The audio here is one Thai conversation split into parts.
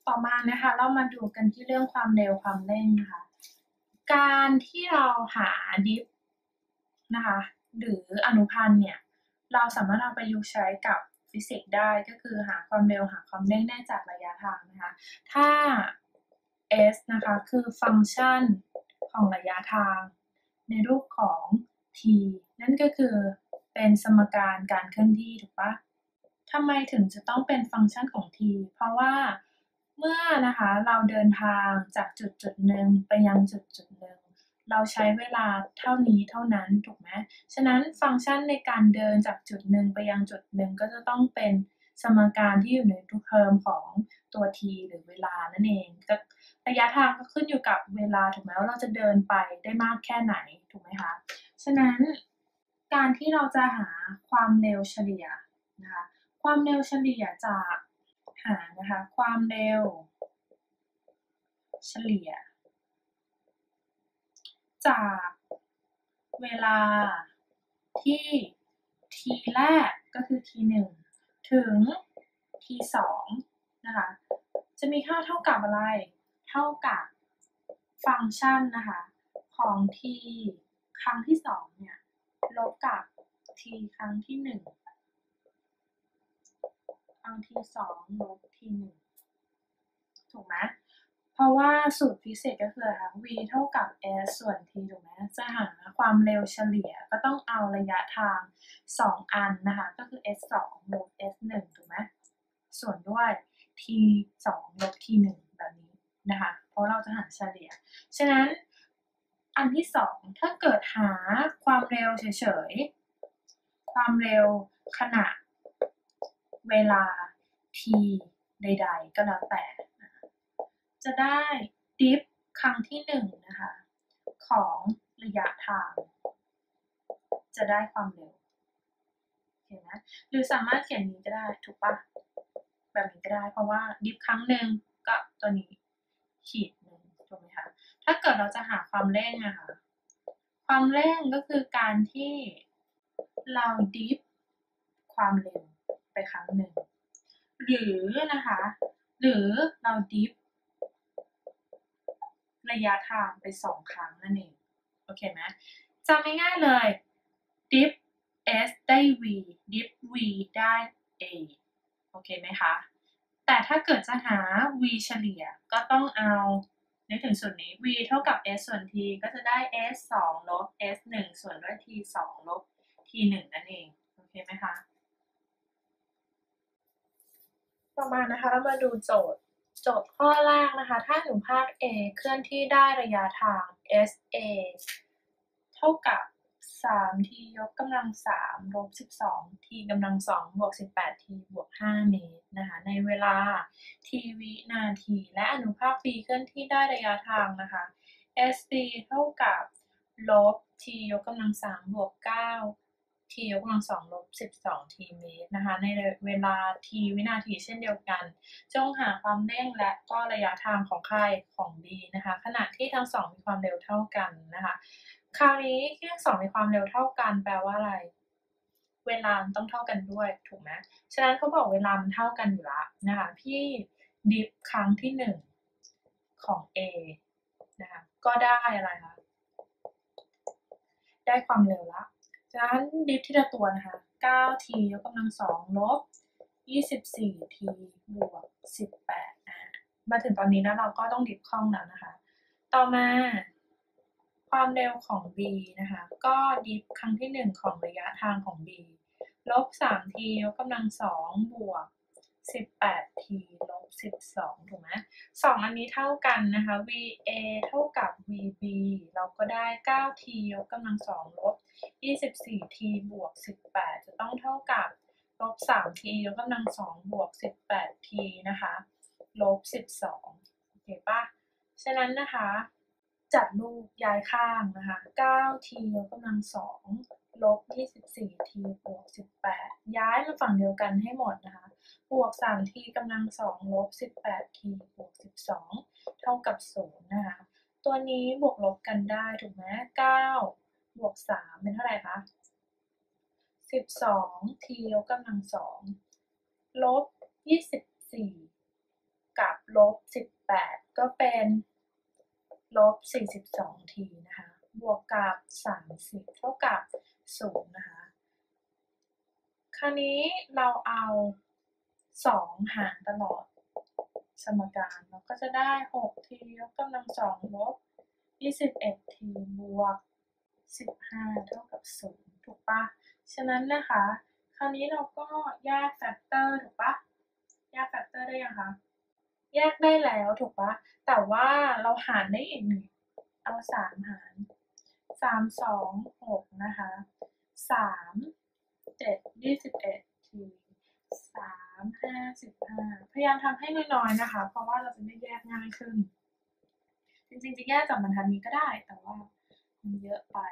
ต่อมานะคะเรามาดูกันที่เรื่องความเร็วความเร่งนะคะการที่เราหาดิฟนะคะหรืออนุพันธ์เนี่ยเราสามารถเอาไปประยุกต์ใช้กับฟิสิกส์ได้ก็คือหาความเร็วหาความเร่งได้จากระยะทางนะคะถ้า s นะคะคือฟังก์ชันของระยะทางในรูปของ t นั่นก็คือเป็นสมการการเคลื่อนที่ถูกปะทำไมถึงจะต้องเป็นฟังก์ชันของ t เพราะว่าเมื่อนะคะเราเดินทางจากจุดหนึ่งไปยังจุดหนึ่งเราใช้เวลาเท่านี้เท่านั้นถูกไหมฉะนั้นฟังก์ชันในการเดินจากจุดหนึ่งไปยังจุดหนึ่งก็จะต้องเป็นสมการที่อยู่ในเทอมของตัว t หรือเวลานั่นเองระยะทางก็ขึ้นอยู่กับเวลาถูกไหมว่าเราจะเดินไปได้มากแค่ไหนถูกไหมคะฉะนั้นการที่เราจะหาความเร็วเฉลี่ยนะคะความเร็วเฉลี่ยจากหานะคะความเร็วเฉลี่ยจากเวลาที่ t แรกก็คือ t 1ถึง t 2นะคะจะมีค่าเท่ากับอะไรเท่ากับฟังก์ชันนะคะของ t ครั้งที่2เนี่ยลบกับ t ครั้งที่1ครั้งที่2ลบ t 1ถูกไหมเพราะว่าสูตรฟิสิกส์ก็คืออะไรคะ v เท่ากับ s ส่วน t ถูกไหมจะหาความเร็วเฉลี่ยก็ต้องเอาระยะทาง2อันนะคะก็คือ s 2ลบ s 1ถูกไหมส่วนด้วย t 2ลบ t 1แบบนี้นะคะเพราะเราจะหาเฉลี่ยฉะนั้นอันที่2ถ้าเกิดหาความเร็วเฉยๆความเร็วขณะเวลา t ใดๆก็แล้วแต่จะได้ดิฟครั้งที่1นะคะของระยะทางจะได้ความเร็วเห็นไหมหรือสามารถเขียนนี้ก็ได้ถูกปะแบบนี้ก็ได้เพราะว่าดิฟครั้งหนึ่งก็ตัวนี้ขีดหนึ่งถูกไหมคะถ้าเกิดเราจะหาความเร่งอะค่ะความเร่งก็คือการที่เราดิฟความเร็วไปครั้งหนึ่งหรือนะคะหรือเราดิฟระยะทางไป2ครั้งนั่นเองโอเคไหมจำง่ายๆเลย diff s ได้ v diff v ได้ a โอเคไหมคะแต่ถ้าเกิดจะหา v เฉลี่ยก็ต้องเอานึกถึงส่วนนี้ v เท่ากับ s ส่วน t ก็จะได้ s 2ลบ s 1ส่วนด้วย t 2ลบ t 1นั่นเองโอเคไหมคะต่อมานะคะเรามาดูโจทย์ข้อแรกนะคะถ้าหนูภาค A เคลื่อนที่ได้ระยะทาง SA เท่ากับ 3t ยกกำลัง3ลบ 12t กำลัง2บวก 18t บวก5เมตรนะคะในเวลา t วินาทีและอนุภาค B เคลื่อนที่ได้ระยะทางนะคะ SD เท่ากับลบ t ยกกำลัง3บวก9 t ยกกำลัง2ลบ12t เมตรนะคะในเวลา t วินาทีเช่นเดียวกันจงหาความเร่งและก็ระยะทางของใครของ B นะคะขณะที่ทั้งสองมีความเร็วเท่ากันนะคะคราวนี้ที่ทั้งสองมีความเร็วเท่ากันแปลว่าอะไรเวลาต้องเท่ากันด้วยถูกไหมฉะนั้นเขาบอกเวลามันเท่ากันอยู่แล้วนะคะพี่ดิฟครั้งที่1ของ A นะคะก็ได้อะไรคะได้ความเร็วละจากนั้นดิฟทีละตัวนะคะ 9t ยกกำลัง2ลบ 24t บวก 18มาถึงตอนนี้แล้วเราก็ต้องดิฟคล่องแล้วนะคะต่อมาความเร็วของ b นะคะก็ดิฟครั้งที่1ของระยะทางของ b ลบ 3t ยกกำลัง2บวก 18t ลบ 12ถูกไหม2อันนี้เท่ากันนะคะ va เท่ากับ vb เราก็ได้ 9t ยกกำลัง2ลบ 24t บวก 18จะต้องเท่ากับลบ 3t ยกกำลัง2บวก 18t นะคะลบ 12โอเคปะฉะนั้นนะคะจัดรูปย้ายข้างนะคะ 9t ยกกำลัง2ลบ 24t บวก 18ย้ายมาฝั่งเดียวกันให้หมดนะคะบวก 3t กำลัง2ลบ 18t บวก 12เท่ากับ0นะคะตัวนี้บวกลบกันได้ถูกไหม9บวก3เป็นเท่าไหร่คะ12t ยกกำลัง2ลบ24กับลบ18ก็เป็นลบ42 t นะคะบวกกับ30เท่ากับ0นะคะคราวนี้เราเอา2หารตลอดสมการเราก็จะได้6 t ยกกำลัง2ลบ21 t บวก15เท่ากับ0ถูกปะฉะนั้นนะคะคราวนี้เราก็แยกแฟกเตอร์ถูกปะแยกแฟกเตอร์ได้ยังคะแยกได้แล้วถูกปะแต่ว่าเราหารได้อีกหนึ่งเอา3หาร3 2 6นะคะ3 7 21 ที3 5 15พยายามทำให้น้อยๆนะคะเพราะว่าเราจะได้แยกง่ายขึ้นจริงๆจะแยกจากบรรทัดนี้ก็ได้แต่ว่ามันเยอะไป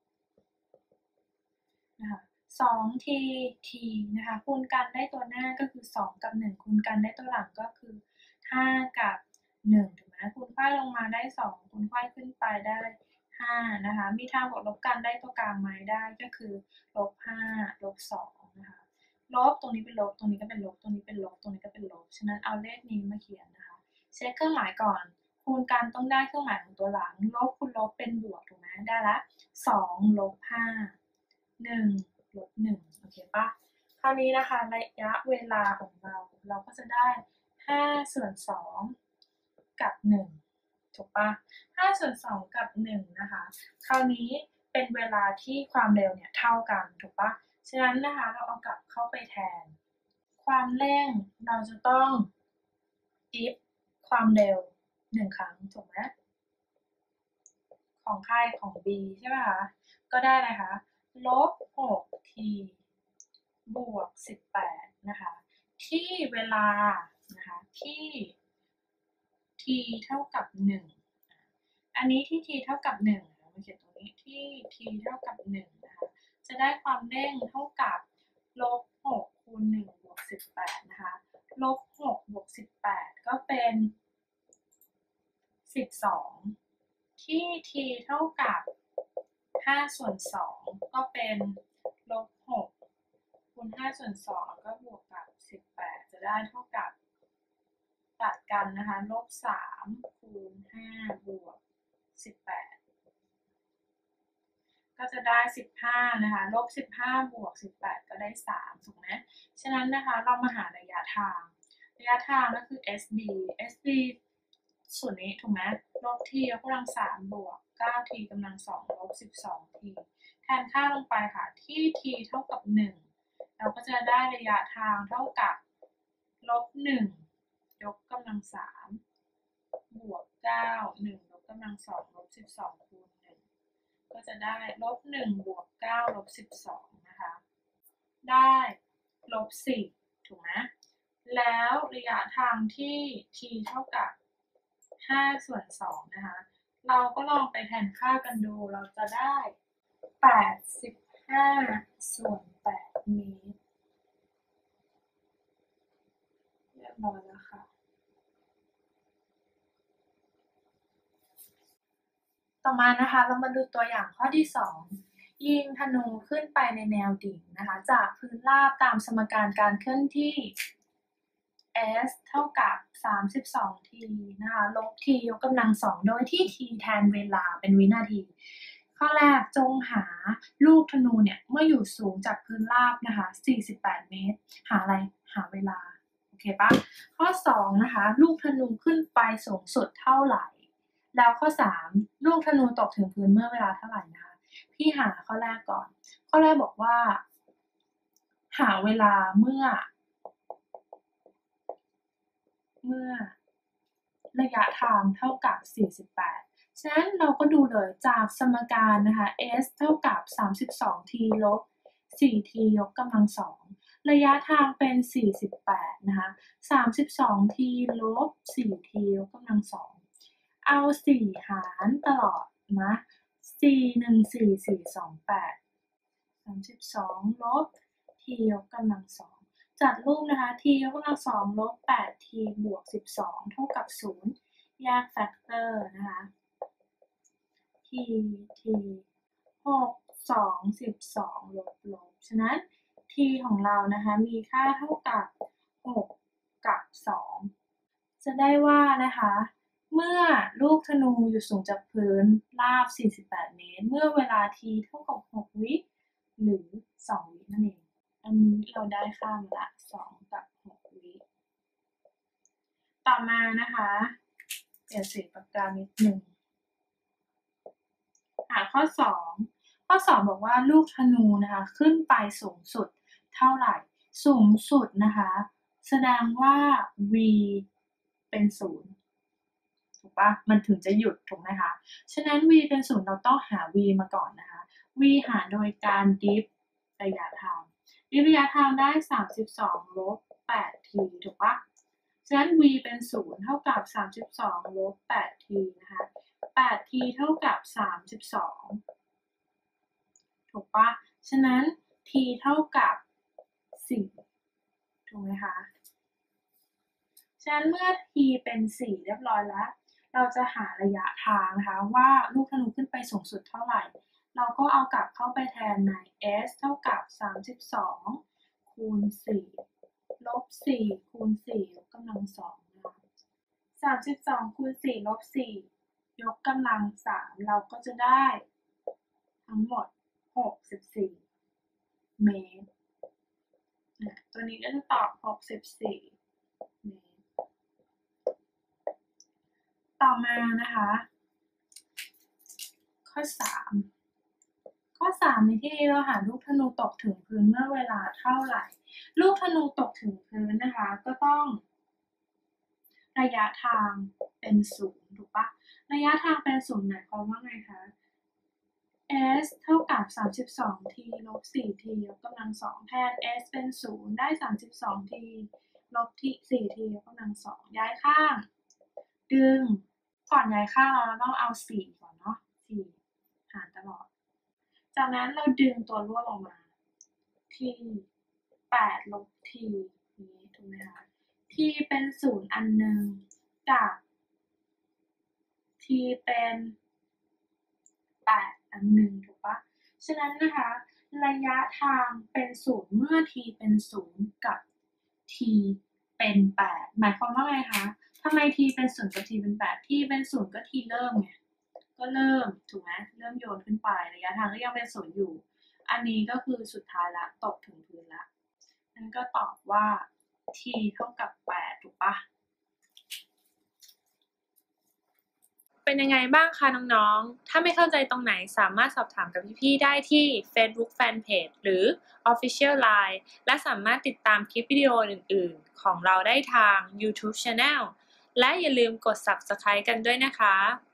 นะคะ2 t นะคะคูณกันได้ตัวหน้าก็คือ2กับ1คูณกันได้ตัวหลังก็คือ5กับ1ถูกไหมคูณไขว้ลงมาได้2คูณไขว้ขึ้นไปได้5นะคะมีทางบวกลบกันได้ตัวกลางไม้ได้ก็คือลบ5ลบ2นะคะลบตรงนี้เป็นลบตรงนี้ก็เป็นลบตรงนี้เป็นลบตรงนี้ก็เป็นลบฉะนั้นเอาเลขนี้มาเขียนนะคะเช็คเครื่องหมายก่อนคูณกันต้องได้เครื่องหมายของตัวหลังลบคูณลบเป็นบวกถูกไหมได้ละ2ลบ5 1ลบ1โอเคปะคราวนี้นะคะระยะเวลาของเราก็จะได้5ส่วน2กับ1ถูกปะ5ส่วน2กับ1นะคะคราวนี้เป็นเวลาที่ความเร็วเนี่ยเท่ากันถูกปะฉะนั้นนะคะเราเอากลับเข้าไปแทนความเร่งเราจะต้อง if ความเร็ว1ครั้งถูกไหมของใครของ b ใช่ไหมคะก็ได้เลยคะลบ6 t บวก18นะคะที่เวลานะคะที่ t เท่ากับ1อันนี้ที่ t เท่ากับ1มาเขียนตรงนี้ที่ t เท่ากับ1นะคะจะได้ความเร่งเท่ากับลบ6คูณ1บวก18นะคะลบ6บวก18ก็เป็น12ที่ t เท่ากับ5ส่วน2ก็เป็นลบ6คูณ5ส่วน2แล้วก็บวกกับ18จะได้เท่ากับตัดกันนะคะลบ3คูณ5บวก18ก็จะได้15นะคะลบ15บวก18ก็ได้3ถูกไหมฉะนั้นนะคะเรามาหาระยะทางก็คือ SB ส่วนนี้ถูกไหมลบ t ยกกำลัง3บวก 9t กำลัง2ลบ 12t แทนค่าลงไปค่ะที่ t เท่ากับ1เราก็จะได้ระยะทางเท่ากับลบ1ยกกำลัง3บวก9 1ยกกำลัง2ลบ12คูณ1ก็จะได้ลบ1บวก9ลบ12นะคะได้ลบ4ถูกไหมแล้วระยะทางที่ t เท่ากับ5ส่วน2นะคะเราก็ลองไปแทนค่ากันดูเราจะได้85ส่วน8เมตรเรียบร้อยแล้วค่ะต่อมานะคะเรามาดูตัวอย่างข้อที่2ยิงธนูขึ้นไปในแนวดิ่งนะคะจากพื้นราบตามสมการการเคลื่อนที่ s เท่ากับ32 t นะคะลบ t ยกกำลัง2โดยที่ t แทนเวลาเป็นวินาทีข้อแรกจงหาลูกธนูเนี่ยเมื่ออยู่สูงจากพื้นราบนะคะ48 เมตรหาอะไรหาเวลาโอเคปะข้อ2นะคะลูกธนูขึ้นไปสูงสุดเท่าไหร่แล้วข้อ3ลูกธนูตกถึงพื้นเมื่อเวลาเท่าไหร่นะคะพี่หาข้อแรกก่อนข้อแรกบอกว่าหาเวลาเมื่อระยะทางเท่ากับ48ฉะนั้นเราก็ดูเลยจากสมการนะคะ s เท่ากับ32 t ลบ4 t ยกกำลัง2ระยะทางเป็น48นะคะ32 t ลบ4 t ยกกำลัง2เอา4หารตลอดนะ4 1 4 4 2 8 32ลบ t ยกกำลัง2จัดรูปนะคะ t ยกกำลัง2ลบ 8t บวก12เท่ากับ0แยกแฟกเตอร์นะคะ t 6 2 12ลบฉะนั้น t ของเรานะคะมีค่าเท่ากับ6กับ2 จะได้ว่านะคะเมื่อลูกธนูอยู่สูงจากพื้นราบ48เมตรเมื่อเวลา t เท่ากับ6วิหรือ2วินั่นเองอันนี้เราได้ค่ามาละ2กับ6วิต่อมานะคะเปลี่ยนสีปากกานิดนึงข้อ2บอกว่าลูกธนูนะคะขึ้นไปสูงสุดเท่าไหร่สูงสุดนะคะแสดงว่า v เป็น0ถูกปะมันถึงจะหยุดถูกไหมคะฉะนั้น v เป็น0เราต้องหา v มาก่อนนะคะ v หาโดยการดิฟระยะทางระยะทางได้32ลบ8 t ถูกปะฉะนั้น v เป็น0เท่ากับ32ลบ8 t นะคะ8 t เท่ากับ32ถูกปะฉะนั้น t เท่ากับ4ถูกไหมคะฉะนั้นเมื่อ t เป็น4เรียบร้อยแล้วเราจะหาระยะทางนะคะว่าลูกธนูขึ้นไปสูงสุดเท่าไหร่เราก็เอากลับเข้าไปแทนใน s เท่ากับ32คูณ4ลบ4คูณ4ยกกำลัง2นะคะ32คูณ4ลบ4ยกกำลัง3เราก็จะได้ทั้งหมด64เมตรตัวนี้ก็จะตอบ64เมตรต่อมานะคะข้อ3ในที่นี้เราหาลูกธนูตกถึงพื้นเมื่อเวลาเท่าไหร่ลูกธนูตกถึงพื้นนะคะก็ต้องระยะทางเป็น0ถูกปะระยะทางเป็น0หมายความว่าไงคะ s เท่ากับ32 t ลบ4 t ยกกำลัง2แทน s เป็น0ได้32 t ลบ 4 t ยกกำลัง2ย้ายข้างดึงก่อนย้ายข้างเราต้องเอา4ก่อนเนาะ4หารตลอดจากนั้นเราดึงตัวร่วมออกมา t 8ลบ t นี้ถูกไหมคะ t เป็น0อันหนึ่งกับ t เป็น8อันหนึ่งถูกปะฉะนั้นนะคะระยะทางเป็น0เมื่อ t เป็น0กับ t เป็น8หมายความว่าไงคะทำไม t เป็น0กับ t เป็น8 t เป็น0ก็ t เริ่มไงก็เริ่มถูกไหมเริ่มโยนขึ้นไประยะทางก็ยังเป็น0อยู่อันนี้ก็คือสุดท้ายละตกถึงพื้นละนั่นก็ตอบว่า t เท่ากับ8ถูกปะเป็นยังไงบ้างคะน้องๆถ้าไม่เข้าใจตรงไหนสามารถสอบถามกับพี่ๆได้ที่ Facebook Fanpage หรือ Official Line และสามารถติดตามคลิปวิดีโออื่นๆของเราได้ทาง YouTube Channel และอย่าลืมกด Subscribe กันด้วยนะคะ